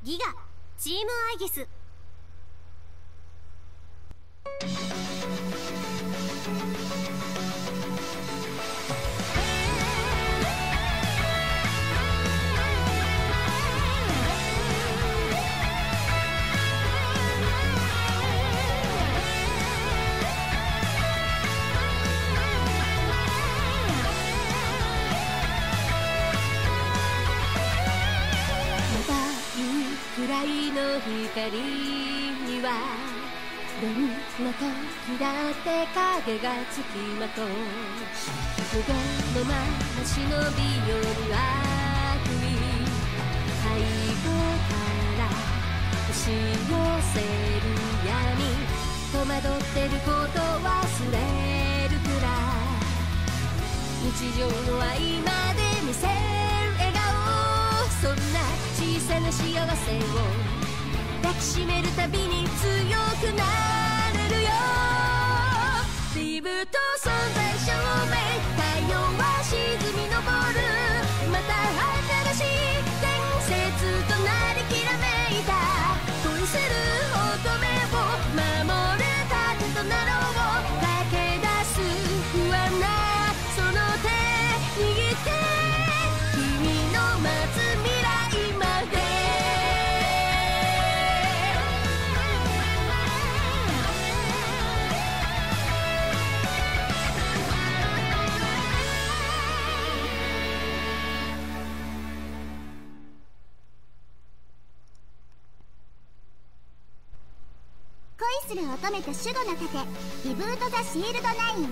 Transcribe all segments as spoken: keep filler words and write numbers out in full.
ギガチームアイギス。 くらいの光にはどんな時だって影がつきまとう。無言のまま忍び寄る悪意、背後から押し寄せる闇、戸惑ってること忘れるくらい日常の合間で見せる笑顔、そんな小さな幸せを抱きしめるたびに強くなれるよ。リブと存在証明、太陽は沈み昇る、また新しい伝説となりきらめいた恋する乙女を守る盾となろう。駆け出す不安なその手握って君の待つ未来まで。 恋する乙女と守護の盾、リブート・ザ・シールドナイン。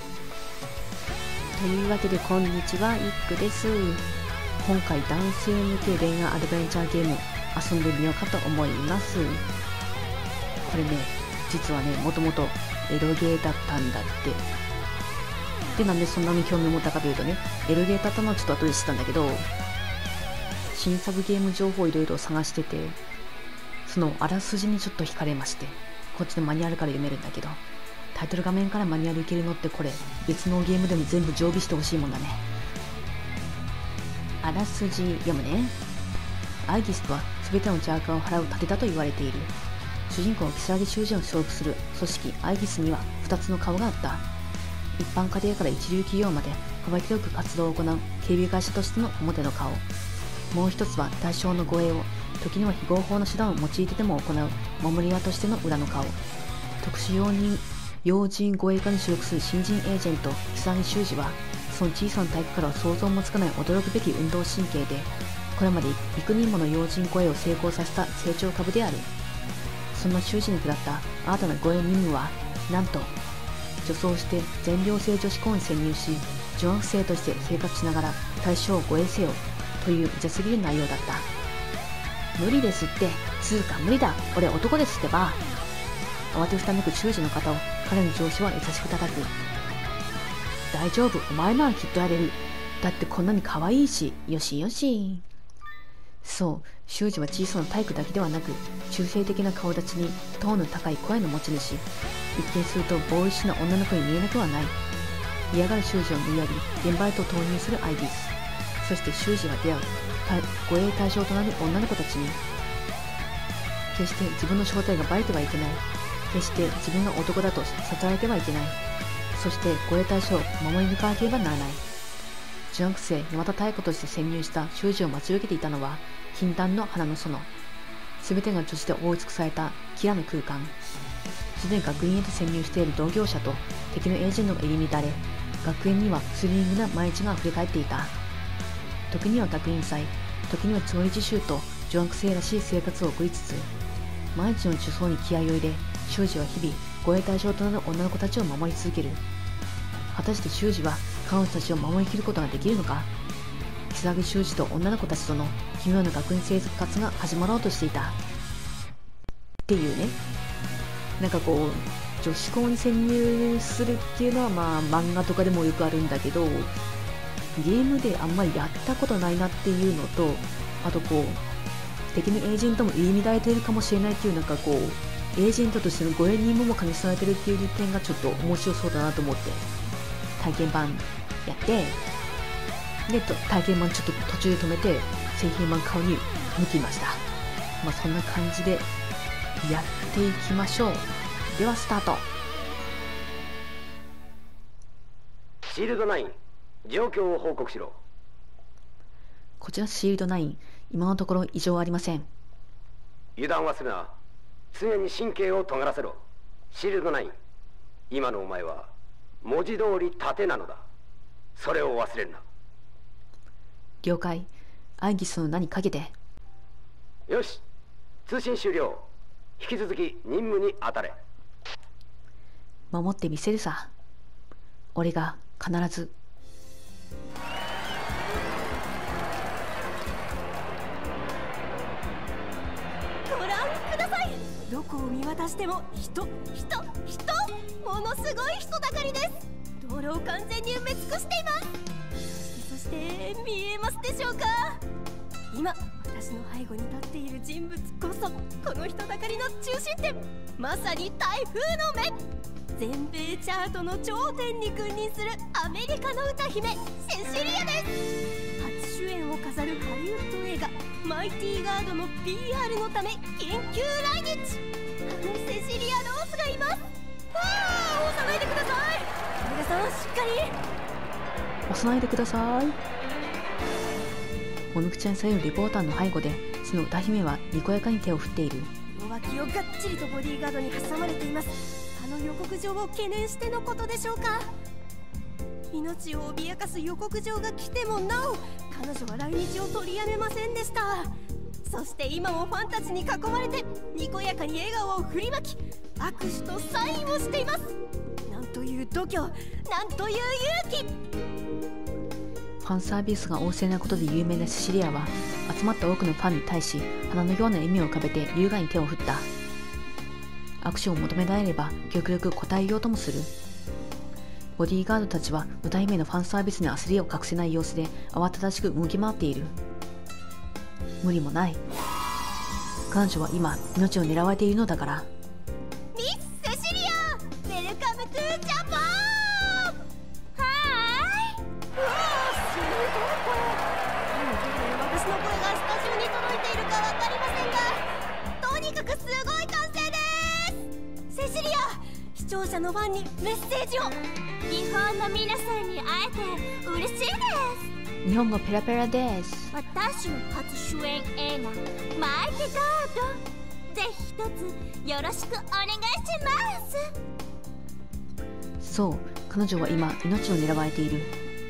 というわけでこんにちは、イックです。今回男性向け恋愛アドベンチャーゲーム遊んでみようかと思います。これね、実はね、もともとエロゲーだったんだって。で、なんでそんなに興味を持ったかというとね、エロゲーだったのはちょっと後で知ったんだけど、新作ゲーム情報をいろいろ探してて、そのあらすじにちょっと惹かれまして、こっちのマニュアルから読めるんだけど、タイトル画面からマニュアルいけるのってこれ、別のゲームでも全部常備してほしいもんだね。あらすじ読むね。アイギスとは全ての邪悪を払う盾だと言われている。主人公、如月修二を所属する組織アイギスにはふたつの顔があった。一般家庭から一流企業まで幅広く活動を行う警備会社としての表の顔。もう一つは対象の護衛を時には非合法な手段を用いてでも行う守り屋としての裏の顔。特殊要人要人護衛課に所属する新人エージェント如月修二は、その小さな体育からは想像もつかない驚くべき運動神経で、これまで幾人もの要人護衛を成功させた成長株である。そんな修二に下った新たな護衛任務は、なんと女装して全寮制女子校に潜入し、女学生として生活しながら対象を護衛せよという無茶すぎる内容だった。無理ですって、つうか無理だ、俺男ですってば。慌てふためく修二の肩を彼の上司は優しく叩く。大丈夫、お前ならきっとやれる。だってこんなに可愛いし、よしよし。そう、修二は小さな体育だけではなく、中性的な顔立ちにトーンの高い声の持ち主。一見するとボーイッシュな女の子に見えなくはない。嫌がる修二を無理やり現場へと投入するアイギス。そして修二は出会う護衛対象となる女の子たちに、決して自分の正体がバレてはいけない。決して自分が男だと悟られてはいけない。そして護衛対象を守り抜かなければならない。女学生山田妙子として潜入した修二を待ち受けていたのは禁断の花の園。全てが女子で覆い尽くされたキラの空間。すでに学院へと潜入している同業者と敵のエージェントが入り乱れ、学園にはスリリングな毎日が溢れ返っていた。時には学院祭、時には調理実習と女学生らしい生活を送りつつ、毎日の受装に気合を入れ、修二は日々護衛対象となる女の子たちを守り続ける。果たして修二は彼女たちを守りきることができるのか。如月修二と女の子たちとの奇妙な学園生活が始まろうとしていたっていうね。なんかこう女子校に潜入するっていうのはまあ漫画とかでもよくあるんだけど、ゲームであんまりやったことないなっていうのと、あとこう敵のエージェントも入り乱れているかもしれないっていう、なんかこうエージェントとしての護衛任務も兼ね備えてるっていう点がちょっと面白そうだなと思って体験版やって、で体験版ちょっと途中で止めて製品版買うに向きました。 まあそんな感じでやっていきましょう。ではスタート。 シールドナイン、状況を報告しろ。 こちらシールドナイン、今のところ異常ありません。 油断はするな。常に神経を尖らせろ。シールドナイン、今のお前は文字通り盾なのだ。それを忘れるな。 了解。アイギスの名にかけて。 よし、通信終了。引き続き任務に当たれ。 守ってみせるさ。俺が必ず。 ご覧ください。どこを見渡しても人人人、ものすごい人だかりです。道路を完全に埋め尽くしています。そして見えますでしょうか。今私の背後に立っている人物こそこの人だかりの中心点、まさに台風の目。全米チャートの頂点に君臨するアメリカの歌姫セシリアです。初主演を飾るハリウッド映画マイティーガードの ピーアール のため緊急来日。あのセシリア・ロースがいます。わあ、押さないでください。皆さんしっかり押さないでください。モヌクちゃんさゆるリポーターの背後でその歌姫はにこやかに手を振っている。 両脇をがっちりとボディーガードに挟まれています。あの予告状を懸念してのことでしょうか。命を脅かす予告状が来てもなお彼女は来日を取りやめませんでした。そして今もファンたちに囲まれてにこやかに笑顔を振りまき握手とサインをしています。なんという度胸、なんという勇気。 ファンサービスが旺盛なことで有名なセシリアは集まった多くのファンに対し花のような笑みを浮かべて優雅に手を振った。握手を求められれば極力答えようともする。ボディーガードたちは歌姫のファンサービスに焦りを隠せない様子で慌ただしく動き回っている。無理もない。彼女は今命を狙われているのだから。 ミス・セシリア、ウェルカムトゥ・ジャパン。はーい。うわあ、すごい声。私の声がスタジオに届いているかわかりませんが、とにかくすごい歓声です。セシリア、視聴者のファンにメッセージを。日本の皆さんに会えて嬉しいです。 日本語ペラペラです。 私の初主演映画「マイティガード」ぜひ一つよろしくお願いします。 そう、彼女は今命を狙われている。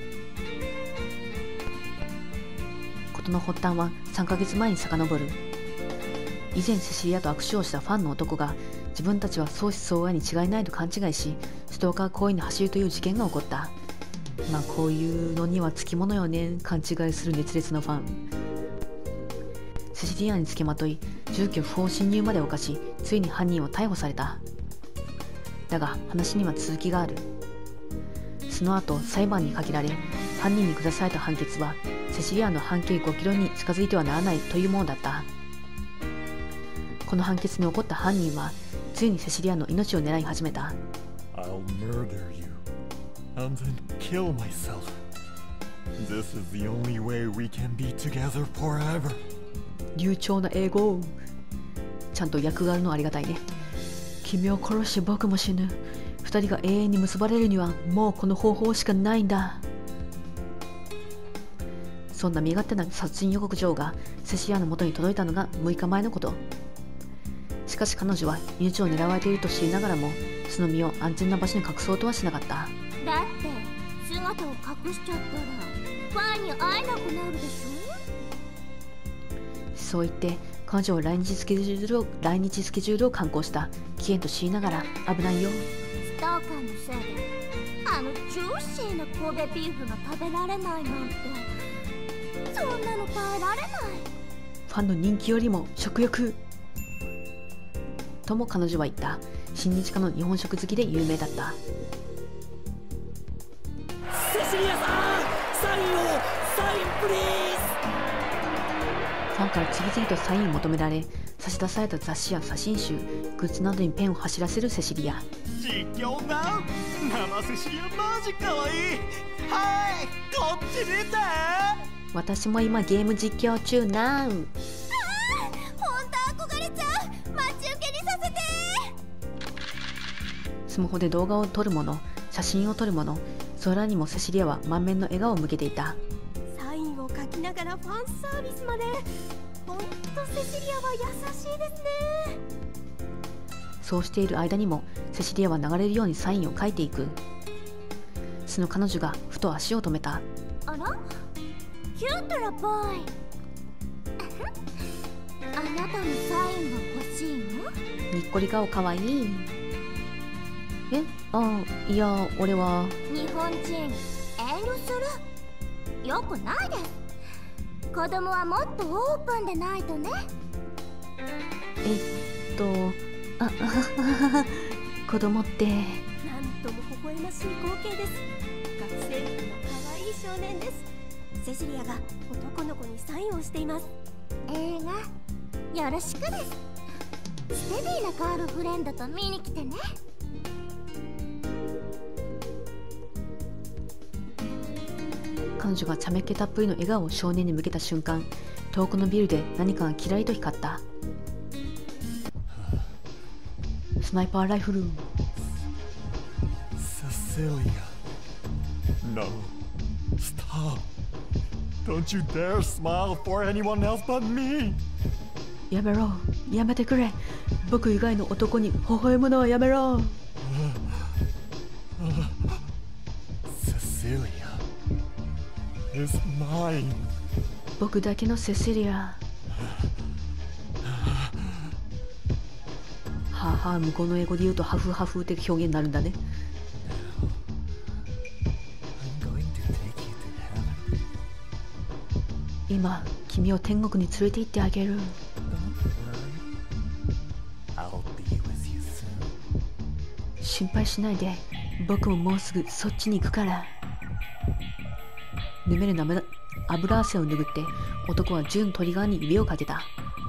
事の発端はさんかげつまえに遡る。以前セシリアと握手をしたファンの男が自分たちは相思相愛に違いないと勘違いしストーカー行為に走るという事件が起こった。まあこういうのにはつきものよね。勘違いする熱烈なファン。セシリアにつけまとい住居不法侵入まで犯しついに犯人は逮捕された。だが話には続きがある。その後裁判にかけられ犯人に下された判決はセシリアの半径ごキロに近づいてはならないというものだった。この判決に怒った犯人はついにセシリアの命を狙い始めた。 I'll murder you and then kill myself. This is the only way we can be together forever. 流暢な英語。ちゃんと訳があるのありがたいね。君を殺し僕も死ぬ。二人が永遠に結ばれるにはもうこの方法しかないんだ。そんな身勝手な殺人予告状がセシリアの元に届いたのがむいかまえのこと。しかし彼女は命を狙われていると知りながらもその身を安全な場所に隠そうとはしなかった。 だって姿を隠しちゃったらファンに会えなくなるでしょ。 そう言って彼女は来日スケジュールを来日スケジュールを敢行した。危険と知りながら危ないよ。 ストーカーのせいであのジューシーな神戸ビーフが食べられないなんてそんなの耐えられない。 ファンの人気よりも食欲とも彼女は言った。親日家の日本食好きで有名だった。 セシリアさん、サインを、サインプリーズ。 ファンから次々とサインを求められ差し出された雑誌や写真集グッズなどにペンを走らせるセシリア。 実況な生セシリアマジかわいい。はい、こっち見て。 私も今ゲーム実況中なう。 本当かスマホで動画を撮る者、写真を撮る者、それらにもセシリアは満面の笑顔を向けていた。 サインを書きながらファンサービスまで。ほんとセシリアは優しいですね。 そうしている間にもセシリアは流れるようにサインを書いていく。その彼女がふと足を止めた。 あら、キュートなボーイ。あなたのサインが欲しいの？ にっこり顔かわいい。え、あ、いや、俺は。 日本人、遠慮する。よくないです。子供はもっとオープンでないとね。 えっと、あ、子供って。 なんとも微笑ましい光景です。学生服の可愛い少年です。セシリアが男の子にサインをしています。 映画よろしくです。ステディなガールフレンドと見に来てね。 彼女がちゃめっ気たっぷりの笑顔を少年に向けた瞬間、遠くのビルで何かがキラリと光った。スナイパーライフル。 Cecilia. No. Stop. Don't you dare smile for anyone else but me. やめろ、やめてくれ。僕以外の男に微笑むのはやめろ。 Cecilia is mine. 僕だけのセシリア。はあはあ、向こうの英語で言うとハフハフ的表現になるんだね。今、君を天国に連れて行ってあげる。心配しないで、僕ももうすぐそっちに行くから。ぬめるなめ油汗を拭って男は銃のトリガーに指をかけた。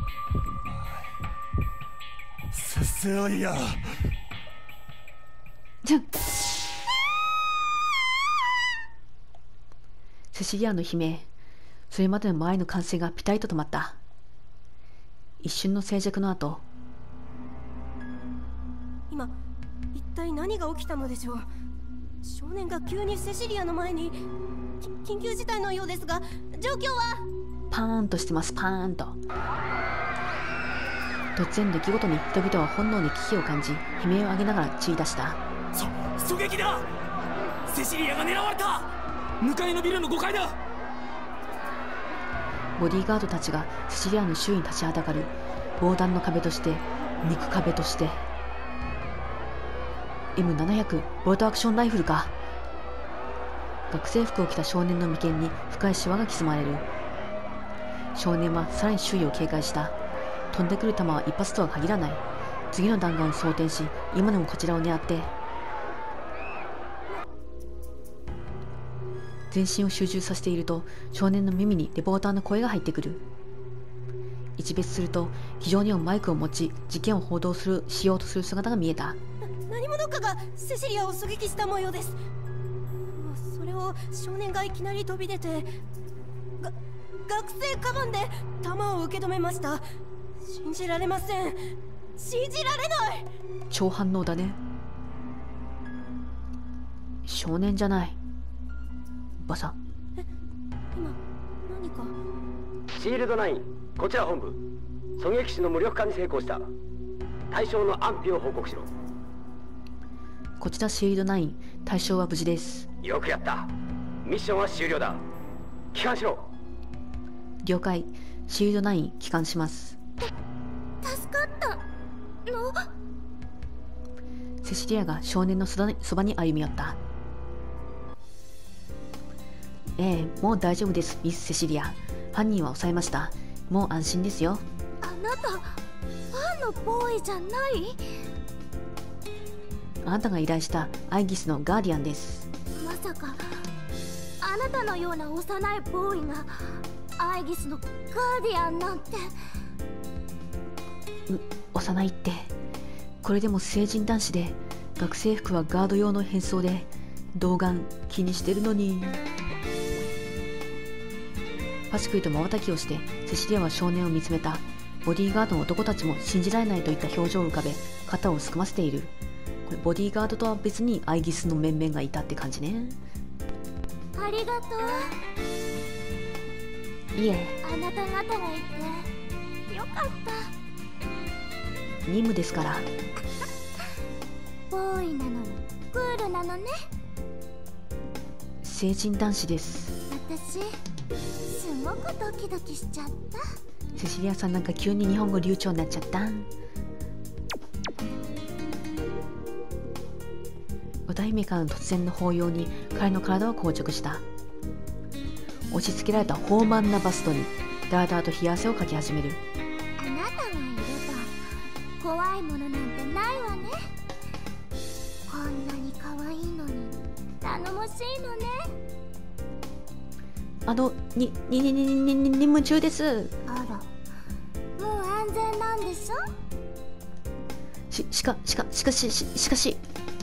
セシリア。 セシリアの悲鳴、それまでの前の歓声がピタリと止まった。一瞬の静寂の後、 今一体何が起きたのでしょう。少年が急にセシリアの前に。緊急事態のようですが、状況は？ パーンとしてます。パーンと。突然出来事に人々は本能に危機を感じ、悲鳴を上げながら散り出した。 そ狙撃だ。セシリアが狙われた。向かいのビルのごかいだ。 ボディーガードたちがセシリアの周囲に立ちはだかる。防弾の壁として、肉壁として。 エムななひゃく ボルトアクションライフルか。学生服を着た少年の眉間に深いシワが刻まれる。少年はさらに周囲を警戒した。飛んでくる弾は一発とは限らない。次の弾丸を装填し、今でもこちらを狙って。全身を集中させていると、少年の耳にレポーターの声が入ってくる。一別すると、非常にマイクを持ち、事件を報道するしようとする姿が見えた。 何者かがセシリアを狙撃した模様です。それを少年がいきなり飛び出て、が学生カバンで弾を受け止めました。信じられません。信じられない。 超反応だね。少年じゃない。バサ。 え、今何か。 シールドナイン、こちら本部。狙撃手の無力化に成功した。対象の安否を報告しろ。 こちらシールドナイン、対象は無事です。 よくやった。ミッションは終了だ。帰還しろ。 了解。シールドナイン、帰還します。 助かったの？ セシリアが少年のそばに歩み寄った。ええ、もう大丈夫です、ミス・セシリア。犯人は抑えました。もう安心ですよ。 あなた、ファンのボーイじゃない？ あなたが依頼したアイギスのガーディアンです。 まさかあなたのような幼いボーイがアイギスのガーディアンなんて。 う、幼いって。これでも成人男子で、学生服はガード用の変装で、童顔気にしてるのに。パシクリと瞬きをしてセシリアは少年を見つめた。ボディーガードの男たちも信じられないといった表情を浮かべ、肩をすくませている。 これボディーガードとは別にアイギスの面々がいたって感じね。 ありがとう。 いえ、 あなた方がいてよかった。 任務ですから。 ボーイなのにクールなのね。 成人男子です。 私すごくドキドキしちゃった。 セシリアさんなんか急に日本語流暢になっちゃった。歌姫からの突然の抱擁に彼の体は硬直した。押し付けられた豊満なバストにダラダラと冷や汗をかき始める。 あなたがいれば怖いものなんてないわね。こんなに可愛いのに頼もしいのね。 あの、に、に、に、に、に、に、任務中です。 あら、もう安全なんでしょ。 し、しか、しか、しかし、し、しかし。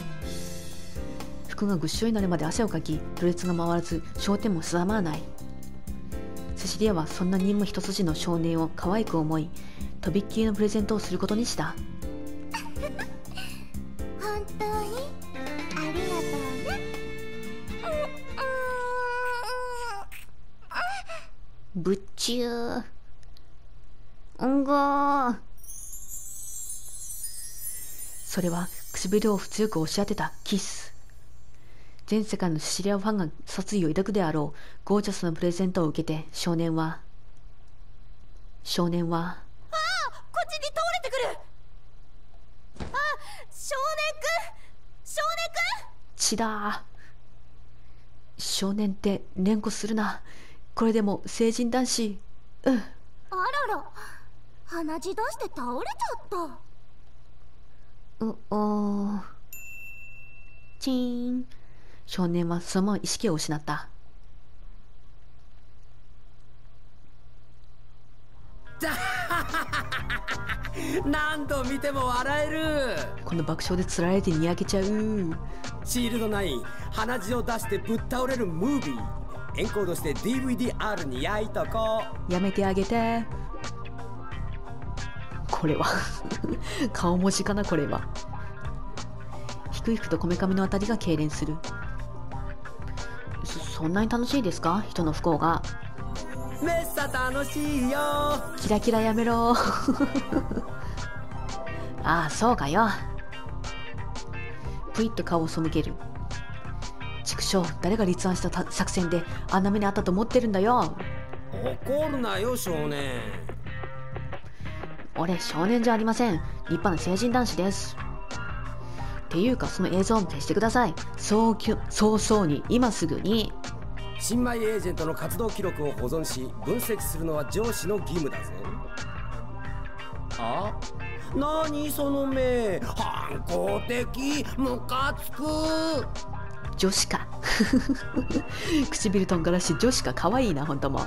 服がぐっしょりになるまで汗をかき、ろれつが回らず、焦点も定まらない。セシリアはそんな任務一筋の少年を可愛く思い、とびっきりのプレゼントをすることにした。 本当にありがとうね。 ぶっちゅー。うんごー。それは唇を強く押し当てたキス。全世界のシチリアファンが殺意を抱くであろうゴージャスなプレゼントを受けて少年は少年はああ、こっちに倒れてくる。あ、少年くん、少年くん。 血だ。少年って連呼するな。これでも成人男子。うん。 あらら、鼻血出して倒れちゃった。 うおー。チーン。少年はそのまま意識を失った。 何度見ても笑える。 この爆笑でつられてにやけちゃう。 シールドナイン、鼻血を出してぶっ倒れるムービー。エンコードして ディーブイディーアール に焼いとこう。 やめてあげて。これは顔文字かな。これはひくひくとこめかみのあたりが痙攣する。そ, そんなに楽しいですか、人の不幸が。 めっさ楽しいよ。 キラキラやめろああ、そうかよ。ぷいっと顔を背ける。畜生、誰が立案した作戦であんな目にあったと思ってるんだよ。 怒るなよ少年。 俺少年じゃありません。立派な成人男子です。っていうか、その映像を消してください。早急早々に、今すぐに。 新米エージェントの活動記録を保存し分析するのは上司の義務だぞ。あ、何その目、反抗的、ムカつく。 女子か唇とんがらし女子か。かわいいな、ほんとも。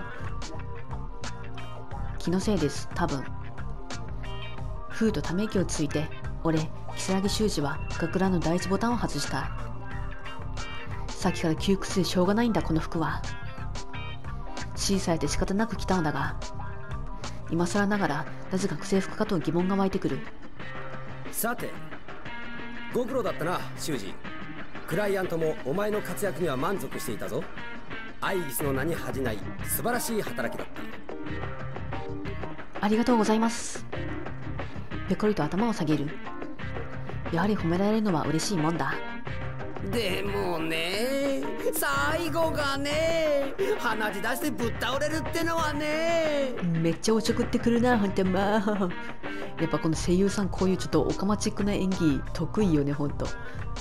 気のせいです、多分。ふうとため息をついて、俺如月修二は学ランの第一ボタンを外した。さっきから窮屈でしょうがないんだ、この服は。小されて仕方なく着たのだが、今更ながらなぜ学生服かと疑問が湧いてくる。 さて、ご苦労だったな修二。クライアントもお前の活躍には満足していたぞ。アイギスの名に恥じない素晴らしい働きだった。 ありがとうございます。ぺこりと頭を下げる。やはり褒められるのは嬉しいもんだ。 でもね、最後がね、鼻血出してぶっ倒れるってのはね。 めっちゃおちょくってくるな、ほんとまあ。やっぱこの声優さん、こういうちょっとオカマチックな演技得意よね、ほんと。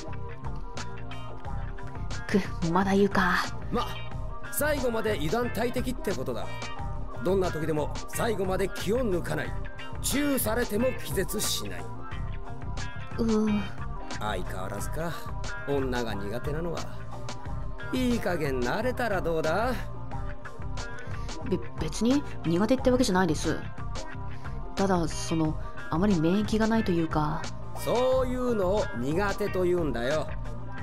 く、まだ言うか。 ま、最後まで油断大敵ってことだ。どんな時でも最後まで気を抜かない。チューされても気絶しない。 うー。 相変わらずか、女が苦手なのは。いい加減慣れたらどうだ。 べ別に苦手ってわけじゃないです。ただそのあまり免疫がないというか。 そういうのを苦手と言うんだよ。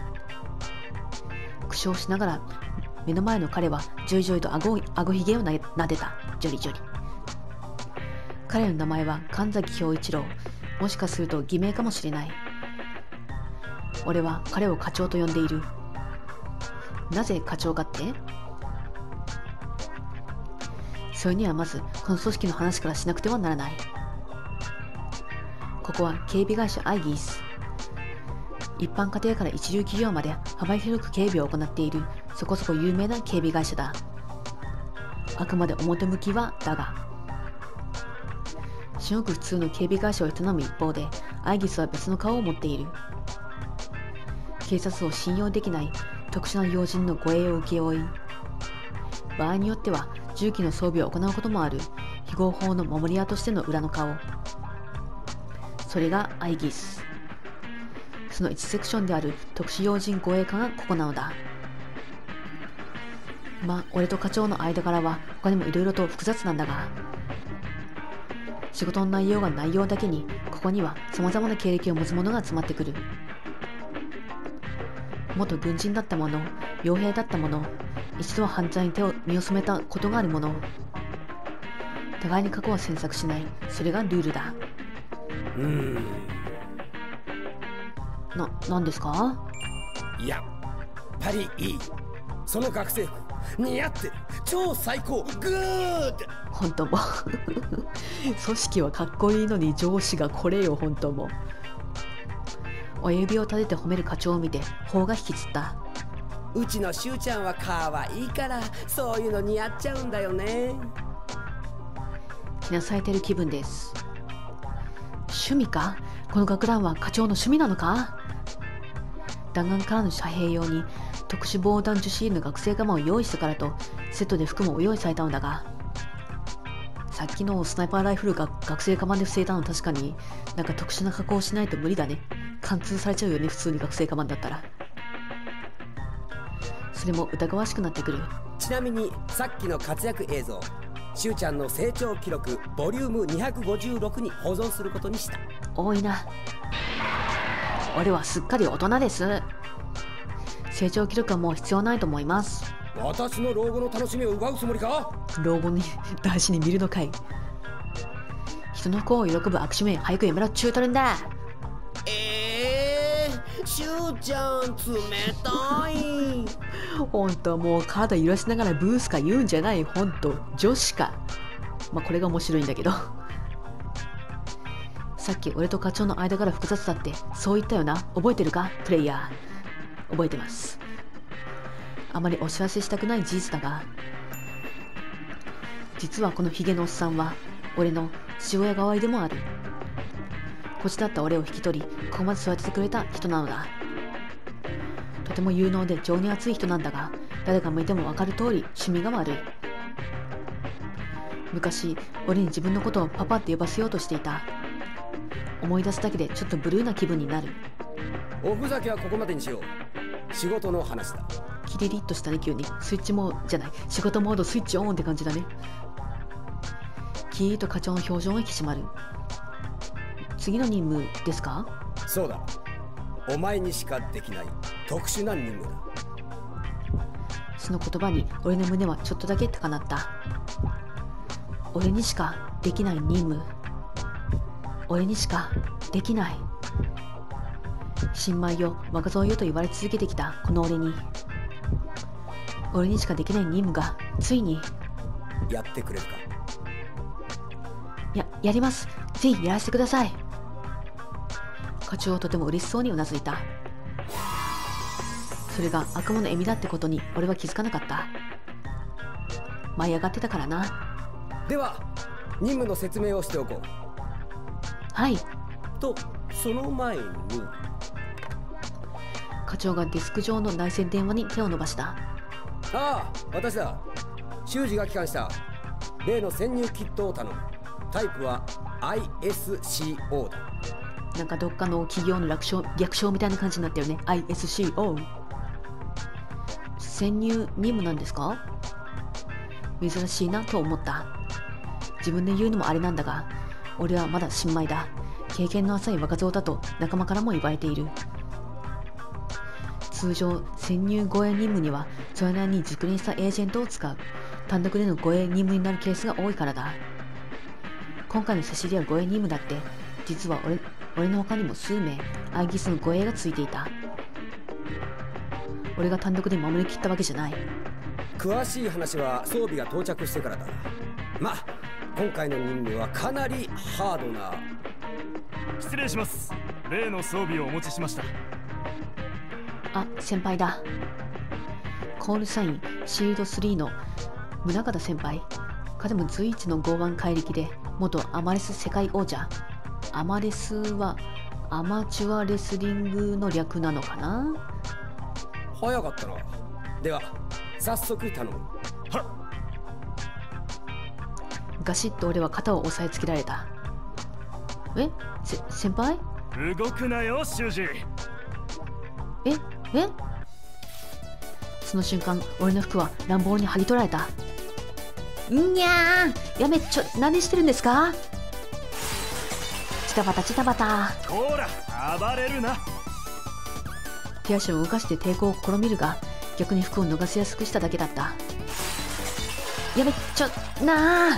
苦笑しながら目の前の彼はジョイジョイと顎顎ひげをな撫でた。ジョリジョリ。彼の名前は神崎恭一郎。もしかすると偽名かもしれない。 俺は彼を課長と呼んでいる。なぜ課長かって？それにはまずこの組織の話からしなくてはならない。ここは警備会社アイギース。一般家庭から一流企業まで幅広く警備を行っているそこそこ有名な警備会社だ。あくまで表向きはだが、至極普通の警備会社を営む一方で、アイギスは別の顔を持っている。警察を信用できない特殊な要人の護衛を請け負い、場合によっては銃器の装備を行うこともある非合法の守り屋としての裏の顔。それがアイギス。そのいちセクションである特殊要人護衛課がここなのだ。まあ、俺と課長の間柄は他にもいろいろと複雑なんだが、仕事の内容が内容だけに、ここには様々な経歴を持つ者が集まってくる。元軍人だった者、傭兵だった者、一度は犯罪に手を身を染めたことがある者。互いに過去は詮索しない、それがルールだ。 うーん。 な、なんですか？ やっぱりいい。その学生服似合ってる。超最高。グーッ。 本当も組織はかっこいいのに上司がこれよ。本当も親指を立てて褒める課長を見て頬が引きつった。 うちのしゅうちゃんは可愛いからそういうの似合っちゃうんだよね。 気なされてる気分です。趣味か？この学ランは課長の趣味なのか？弾丸からの遮蔽用に特殊防弾樹脂の学生釜を用意したからとセットで服も用意されたのだが、さっきのスナイパーライフルが学生釜で防いだの確かになんか特殊な加工をしないと無理だね。貫通されちゃうよね、普通に学生釜だったら。それも疑わしくなってくる。 ちなみにさっきの活躍映像、しゅうちゃんの成長記録ボリュームにひゃくごじゅうろくに保存することにした。 多いな。俺はすっかり大人です。成長記録はもう必要ないと思います。 私の老後の楽しみを奪うつもりか？ 老後に大事に見るのかい。人の不幸を喜ぶ悪趣味早くやめろっちゅうとるんだ。 えー、しゅうちゃん冷たいほんともう体揺らしながらブースか言うんじゃない。ほんと女子か。まあこれが面白いんだけどさっき俺と課長の間から複雑だってそう言ったよな。覚えてるかプレイヤー。覚えてます。あまりお知らせしたくない事実だが、実はこのヒゲのおっさんは俺の父親代わりでもある。こちだった俺を引き取りここまで育ててくれた人なのだ。とても有能で情に熱い人なんだが、誰が見ても分かる通り趣味が悪い。昔俺に自分のことをパパって呼ばせようとしていた。思い出すだけでちょっとブルーな気分になる。 おふざけはここまでにしよう。仕事の話だ。 キリリッとしたね。急にスイッチモードじゃない仕事モードスイッチオンって感じだね。キーと課長の表情が引き締まる。次の任務ですか？ そうだ。お前にしかできない特殊な任務だ。 その言葉に俺の胸はちょっとだけ高鳴った。俺にしかできない任務。俺にしかできない。新米よ若造よと言われ続けてきたこの俺に、俺にしかできない任務がついに。 やってくれるか？ や、やります。ぜひやらせてください。課長はとても嬉しそうにうなずいた。それが悪魔の笑みだってことに俺は気づかなかった。舞い上がってたからな。 では任務の説明をしておこう。 はい。 とその前に課長がデスク上の内線電話に手を伸ばした。 ああ、私だ。修二が帰還した例の潜入キットを頼む。タイプは アイエスシーオー だ。 なんかどっかの企業の略称、略称みたいな感じになってるね。 アイエスシーオー。 潜入任務なんですか？珍しいなと思った。自分で言うのもあれなんだが、俺はまだ新米だ。経験の浅い若造だと仲間からも言われている。通常潜入護衛任務にはそれなりに熟練したエージェントを使う。単独での護衛任務になるケースが多いからだ。今回の差し入れは護衛任務だって実は俺俺の他にも数名アイギスの護衛がついていた。俺が単独で守りきったわけじゃない。 詳しい話は装備が到着してからだ。まあ今回の任務はかなりハードな。 失礼します。例の装備をお持ちしました。 あ、先輩だ。コールサインシールドスリーの宗像先輩。彼も随一の剛腕怪力で元アマレス世界王者。アマレスはアマチュアレスリングの略なのかな。 早かったな。では早速頼む。 はっ。 ガシッと俺は肩を押さえつけられた。え、せ先輩？ 動くなよ修二。 ええその瞬間俺の服は乱暴に剥ぎ取られた。んにゃー、やめ、ちょ何してるんですか。チタバタチタバタ。 こら暴れるな。 手足を動かして抵抗を試みるが逆に服を脱がせやすくしただけだった。やめ、ちょなあ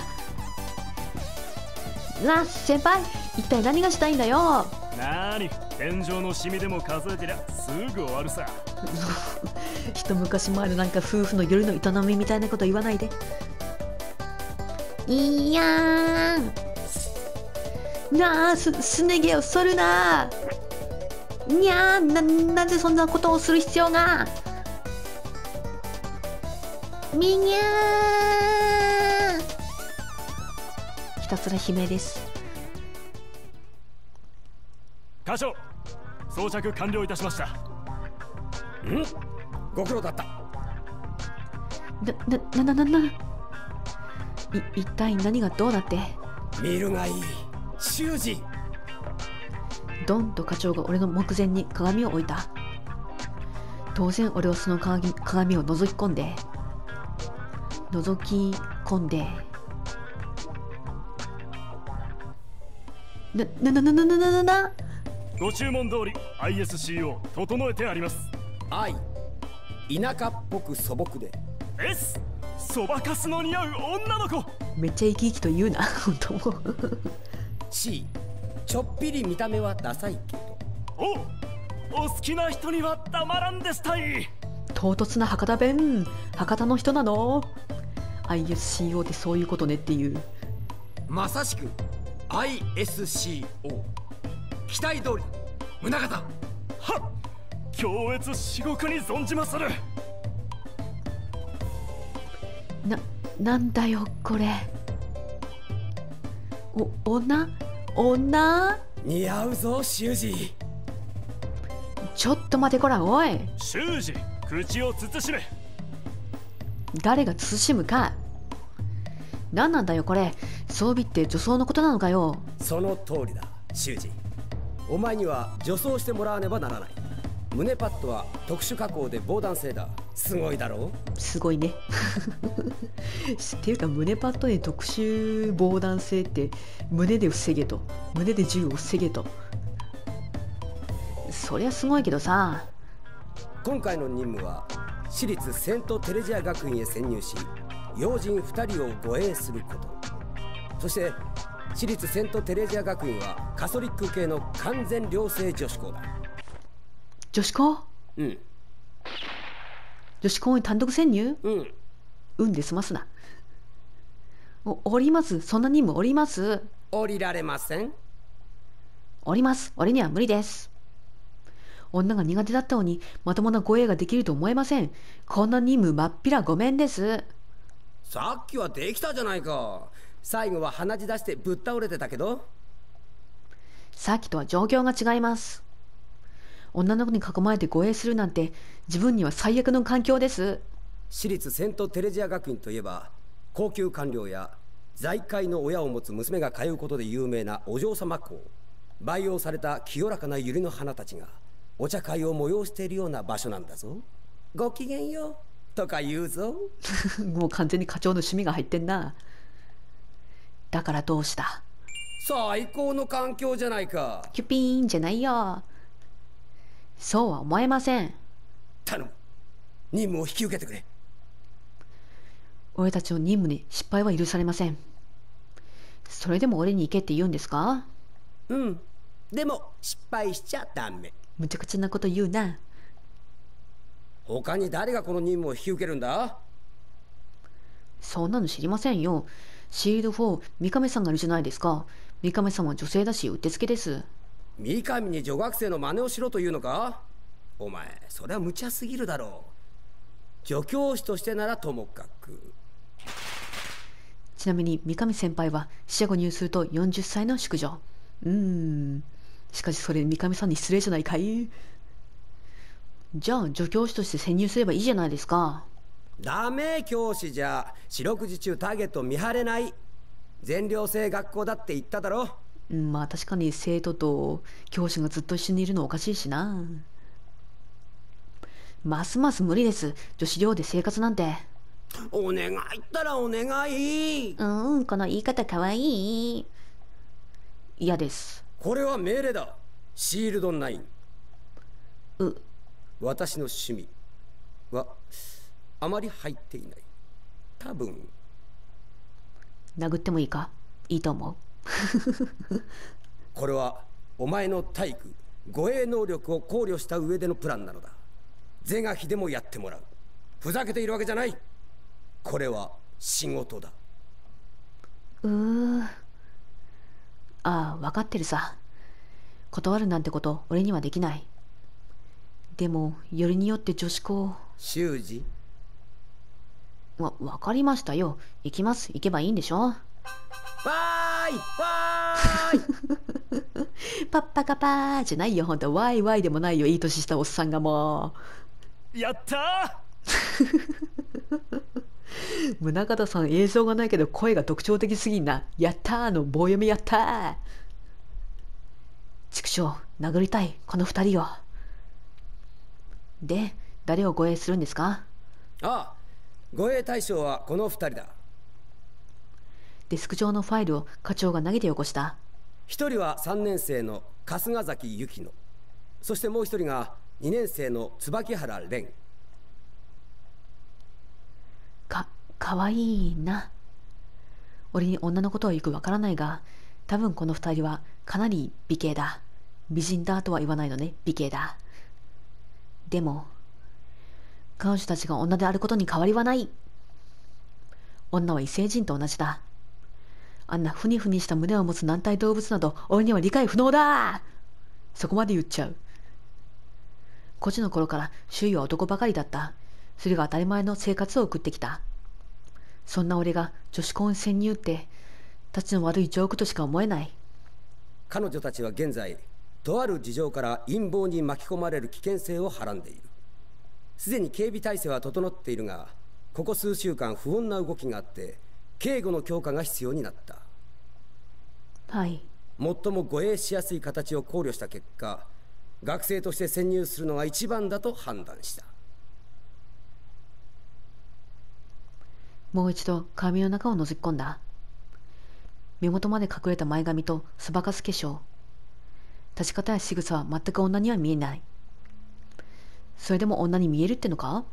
なあ先輩、一体何がしたいんだよ。 なーに、天井のシミでも数えてりゃすぐ終わるさ。 一昔前のなんか夫婦の夜の営みみたいなこと言わないで。いやーんなあ、すすね毛を剃るな。にゃーな、なぜそんなことをする必要が。みにゃーひたすら悲鳴です。 課長、装着完了いたしました。 ん？ご苦労だった。 な、な、な、な、な、い、一体何がどうなって。 見るがいい、修二。 ドンと課長が俺の目前に鏡を置いた。当然俺はその鏡、鏡を覗き込んで、覗き込んで、な、な、な、な、な、な、な、な、な、 ご注文通り アイエスシーオー 整えてあります。 愛、田舎っぽく素朴で。 S、 そばかすの似合う女の子。 めっちゃ生き生きと言うな本当も。 C、 ちょっぴり見た目はダサいけど。 おお好きな人にはたまらんですたい。 唐突な博多弁。博多の人なの。 アイエスシーオー ってそういうことねっていう。 まさしく アイエスシーオー、 期待通り宗像。 はっ、強烈至極に存じまする。 な、なんだよこれ。お、女女似合うぞ修二。 ちょっと待てこらおい。 修二、口を慎め。 誰が慎むか。何なんだよこれ。装備って女装のことなのかよ。 その通りだ修二。お前には女装してもらわねばならない。胸パッドは特殊加工で防弾性だ。すごいだろう。すごいねっていうか胸パッドで特殊防弾性って胸で防げと、胸で銃を防げと。そりゃすごいけどさ。 今回の任務は私立セントテレジア学院へ潜入し要人ふたりを護衛すること。そして私立セントテレジア学院はカソリック系の完全寮生女子校だ。 女子校？ うん。 女子校に単独潜入？ うん。 うんで済ますな。お、おります。そんな任務おります。 降りられません。 おります。俺には無理です。女が苦手だったのにまともな護衛ができると思えません。こんな任務まっぴらごめんです。 さっきはできたじゃないか。最後は鼻血出してぶっ倒れてたけど。 さっきとは状況が違います。女の子に囲まれて護衛するなんて自分には最悪の環境です。 私立セントテレジア学院といえば高級官僚や財界の親を持つ娘が通うことで有名なお嬢様校。培養された清らかな百合の花たちがお茶会を催しているような場所なんだぞ。ごきげんようとか言うぞもう完全に課長の趣味が入ってんな。だからどうした。 最高の環境じゃないか。 キュピーンじゃないよ。そうは思えません。 頼む、任務を引き受けてくれ。 俺たちの任務に失敗は許されません。それでも俺に行けって言うんですか。 うん。でも失敗しちゃダメ。 むちゃくちゃなこと言うな。 他に誰がこの任務を引き受けるんだ？ そんなの知りませんよ。シールドフォー、三上さんがいるじゃないですか。三上さんは女性だし、うってつけです。 三上に女学生の真似をしろというのか？お前、それは無茶すぎるだろう。助教師としてならともかく。 ちなみに三上先輩は四捨五入するとよんじゅっさいの淑女。うーん。しかしそれ三上さんに失礼じゃないかい？じゃあ助教師として潜入すればいいじゃないですか。 ダメ、教師じゃ四六時中ターゲットを見張れない。全寮制学校だって言っただろ。 うん、まあ確かに生徒と教師がずっと一緒にいるのおかしいしな。ますます無理です、女子寮で生活なんて。 お願いったらお願い。 うん、この言い方かわいい。嫌です。 これは命令だ。シールドナイン。 う私の趣味はあまり入っていない。多分。 殴ってもいいか？いいと思う。 これはお前の体育護衛能力を考慮した上でのプランなのだ。是が非でもやってもらう。ふざけているわけじゃない。これは仕事だ。 うーああ、分かってるさ。断るなんてこと俺にはできない。でもよりによって女子校。 修二。 わ、分かりましたよ。行きます。行けばいいんでしょ。わーいわーいパッパカパーじゃないよ、ほんと。ワイワイでもないよ、いい年したおっさんがもう。やったー宗像さん映像がないけど声が特徴的すぎんな。やったーの棒読みやったー。畜生、殴りたい、この二人を。で、誰を護衛するんですか？ ああ、護衛対象はこの二人だ。 デスク上のファイルを課長が投げてよこした。 一人はさんねん生の春日崎由紀乃、そしてもう一人がにねん生の椿原蓮。 か、かわいいな。俺に女のことはよくわからないが、多分この二人はかなり美形だ。美人だとは言わないのね、美形だ。でも彼女たちが女であることに変わりはない。女は異星人と同じだ。あんなふにふにした胸を持つ軟体動物など俺には理解不能だ。そこまで言っちゃう。孤児の頃から周囲は男ばかりだった。それが当たり前の生活を送ってきた。そんな俺が女子校に潜入ってたちの悪いジョークとしか思えない。 彼女たちは現在とある事情から陰謀に巻き込まれる危険性をはらんでいる。すでに警備体制は整っているが、ここ数週間不穏な動きがあって警護の強化が必要になった。 はい。 最も護衛しやすい形を考慮した結果、学生として潜入するのが一番だと判断した。 もう一度髪の中を覗き込んだ。目元まで隠れた前髪とそばかす化粧。立ち方や仕草は全く女には見えない。それでも女に見えるってのか？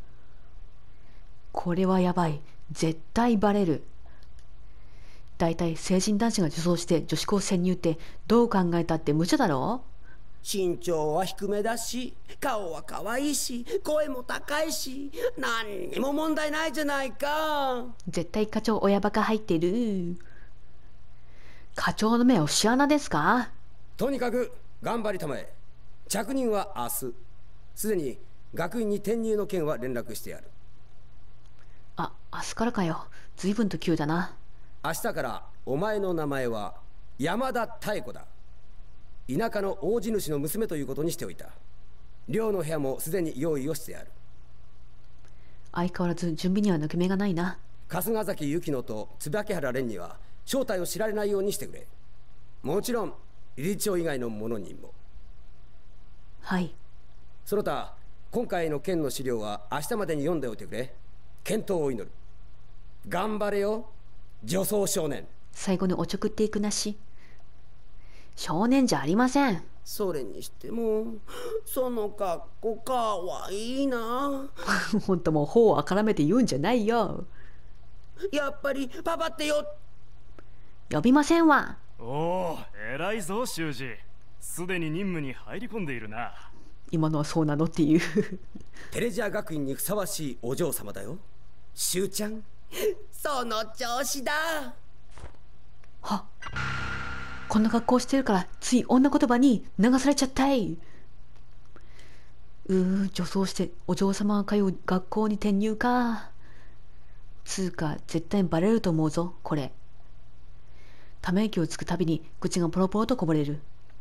これはやばい。絶対バレる。だいたい成人男子が女装して女子校潜入ってどう考えたって無茶だろ？ 身長は低めだし、顔は可愛いし、声も高いし、何にも問題ないじゃないか。 絶対課長親バカ入ってる。課長の目は節穴ですか？ とにかく頑張りたまえ。着任は明日。すでに学院に転入の件は連絡してある。 あ、明日からかよ。随分と急だな。 明日からお前の名前は山田妙子だ。田舎の大地主の娘ということにしておいた。寮の部屋もすでに用意をしてある。 相変わらず準備には抜け目がないな。 春日崎由紀乃と椿原蓮には正体を知られないようにしてくれ。もちろん理事長以外の者にも。 はい。 その他今回の件の資料は明日までに読んでおいてくれ。健闘を祈る。頑張れよ女装少年。 最後におちょくっていくなし。少年じゃありません。 それにしてもその格好かわいいな。 ほんともう頬をあからめて言うんじゃないよ。 やっぱりパパってよ。 呼びませんわ。 おお、偉いぞ修二。すでに任務に入り込んでいるな。 今のはそうなのっていうテレジア学院にふさわしいお嬢様だよ、修ちゃん。その調子だ。 はこんな格好してるからつい女言葉に流されちゃったい。うー女装してお嬢様が通う学校に転入か。つうか絶対バレると思うぞこれ。ため息をつくたびに口がポロポロとこぼれる。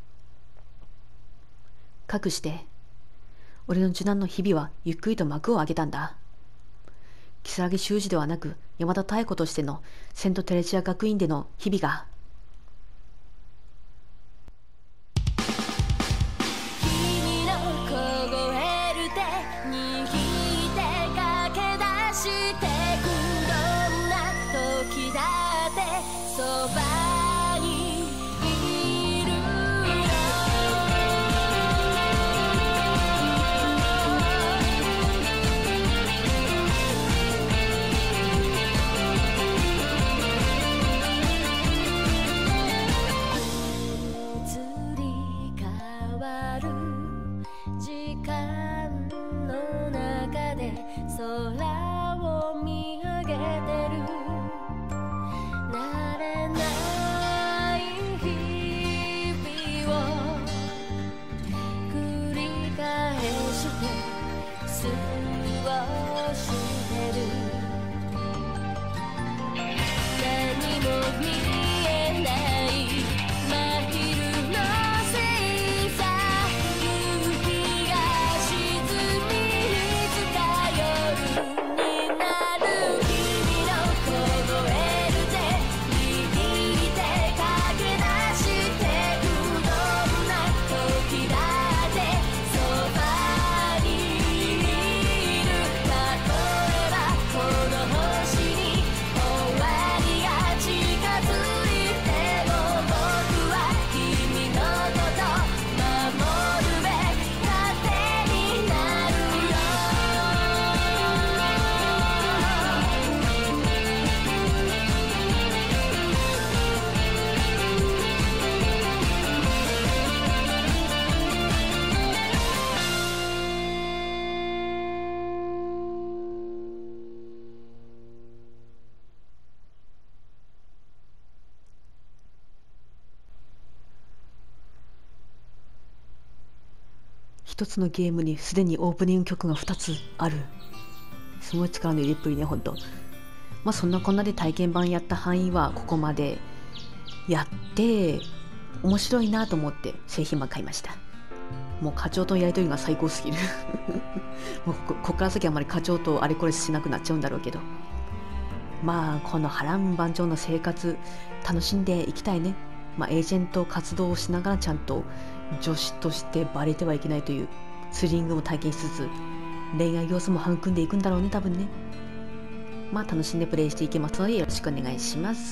かくして俺の受難の日々はゆっくりと幕を開けたんだ。如月修二ではなく山田妙子としてのセントテレジア学院での日々が。 君の凍える手握って駆け出してく。どんな時だってそばにいるよ。移り変わる時間の中で空を見上げてる。慣れない日々を繰り返して過ごしてる。何も見えない真昼のせいさ。夕日が沈みいつか夜になる。君の凍える手握って駆け出してく。どんな時だってそばにいる。例えばこの星に終わりが近づいても僕は君のこと守るべき盾になるよ。 一つのゲームにすでにオープニング曲がふたつある。すごい力の入れっぷりね、ほんと。まあそんなこんなで体験版やった範囲はここまでやって面白いなと思って製品版買いました。もう課長とのやりとりが最高すぎるもうここここから先はあまり課長とあれこれしなくなっちゃうんだろうけど、まあこの波乱万丈の生活楽しんでいきたいね。まあエージェント活動をしながらちゃんと女子としてバレてはいけないというスリングも体験しつつ恋愛要素も育んでいくんだろうね、多分ね。まあ楽しんでプレイしていけますのでよろしくお願いします。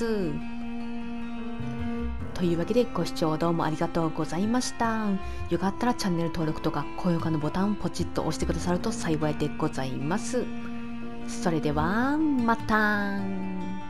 というわけでご視聴どうもありがとうございました。よかったらチャンネル登録とか高評価のボタンをポチッと押してくださると幸いでございます。それではまた。